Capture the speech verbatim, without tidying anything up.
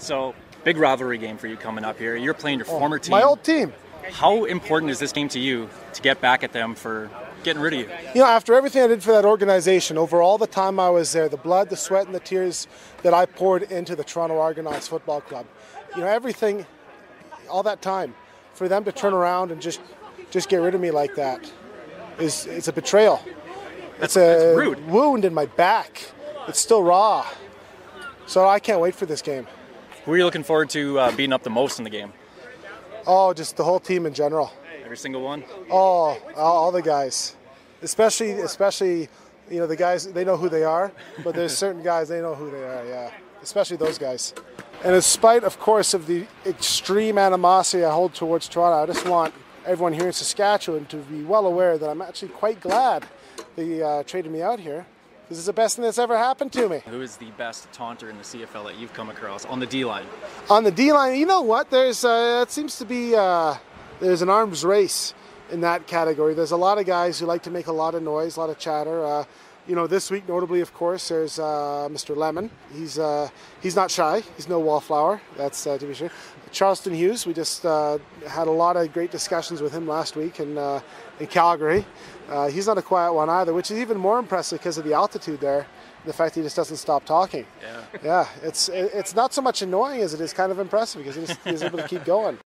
So, big rivalry game for you coming up here. You're playing your oh, former team. My old team. How important is this game to you to get back at them for getting rid of you? You know, after everything I did for that organization, over all the time I was there, the blood, the sweat, and the tears that I poured into the Toronto Argonauts Football Club, you know, everything, all that time, for them to turn around and just just get rid of me like that is it's a betrayal. That's, it's a that's rude. wound in my back. It's still raw. So I can't wait for this game. Who are you looking forward to uh, beating up the most in the game? Oh, just the whole team in general. Every single one? Oh, all, all the guys. Especially, especially, you know, the guys, they know who they are, but there's certain guys, they know who they are, yeah. Especially those guys. And in spite, of course, of the extreme animosity I hold towards Toronto, I just want everyone here in Saskatchewan to be well aware that I'm actually quite glad they uh, traded me out here. This is the best thing that's ever happened to me. Who is the best taunter in the C F L that you've come across on the D-line? On the D-line, you know what? There's uh, it seems to be uh, there's an arms race in that category. There's a lot of guys who like to make a lot of noise, a lot of chatter. Uh, you know, this week, notably, of course, there's uh, Mister Lemon. He's uh, he's not shy. He's no wallflower. That's uh, to be sure. Charleston Hughes. We just uh, had a lot of great discussions with him last week in uh, in Calgary. Uh, he's not a quiet one either, which is even more impressive because of the altitude there, the fact that he just doesn't stop talking. Yeah, yeah, it's it's not so much annoying as it is kind of impressive because he's, he's able to keep going.